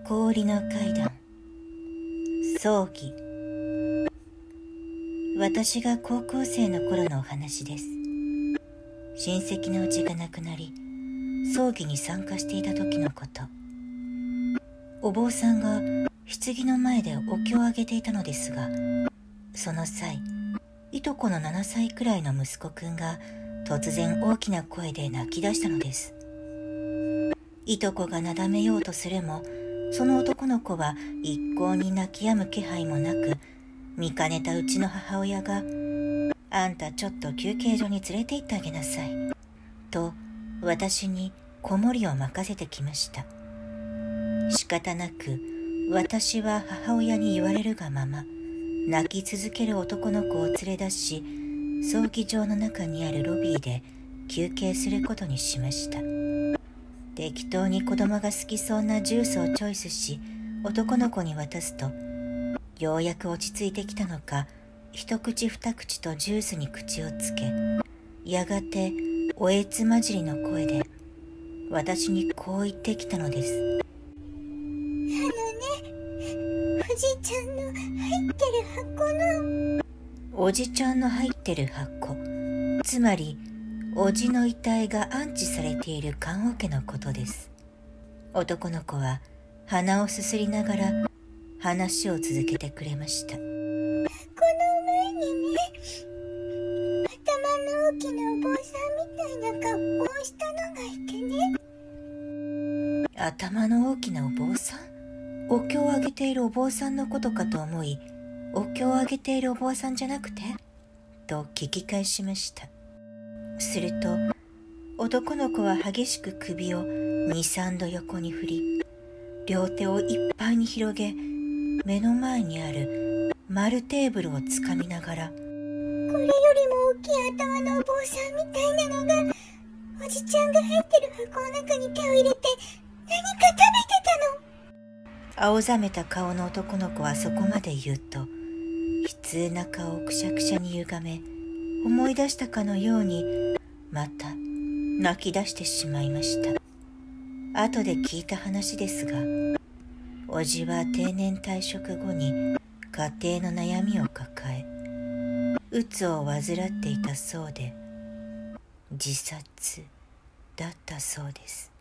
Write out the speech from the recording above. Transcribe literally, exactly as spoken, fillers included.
氷の階段、葬儀。私が高校生の頃のお話です。親戚のうちが亡くなり、葬儀に参加していた時のこと。お坊さんが棺の前でお経をあげていたのですが、その際、いとこのななさいくらいの息子くんが突然大きな声で泣き出したのです。いとこがなだめようとするも、その男の子は一向に泣き止む気配もなく、見かねたうちの母親が、あんたちょっと休憩所に連れて行ってあげなさい、と私に子守を任せてきました。仕方なく、私は母親に言われるがまま、泣き続ける男の子を連れ出し、葬儀場の中にあるロビーで休憩することにしました。適当に子供が好きそうなジュースをチョイスし、男の子に渡すと、ようやく落ち着いてきたのか、一口二口とジュースに口をつけ、やがておえつ混じりの声で私にこう言ってきたのです。 あのね、おじちゃんの入ってる箱の。 おじちゃんの入ってる箱、つまりおじの遺体が安置されている棺桶のことです。男の子は鼻をすすりながら話を続けてくれました。 この前にね、頭の大きなお坊さんみたいな格好をしたのがいてね。 頭の大きなお坊さん？お経をあげているお坊さんのことかと思い、お経をあげているお坊さんじゃなくて？と聞き返しました。すると、男の子は激しく首を二三度横に振り、両手をいっぱいに広げ、目の前にある丸テーブルをつかみながら、 これよりも大きい頭のお坊さんみたいなのが、おじちゃんが入ってる箱の中に手を入れて何か食べてたの。 青ざめた顔の男の子はそこまで言うと、悲痛な顔をくしゃくしゃに歪め、思い出したかのようにまた泣き出してしまいました。後で聞いた話ですが、おじは定年退職後に家庭の悩みを抱え、うつを患っていたそうで、自殺だったそうです。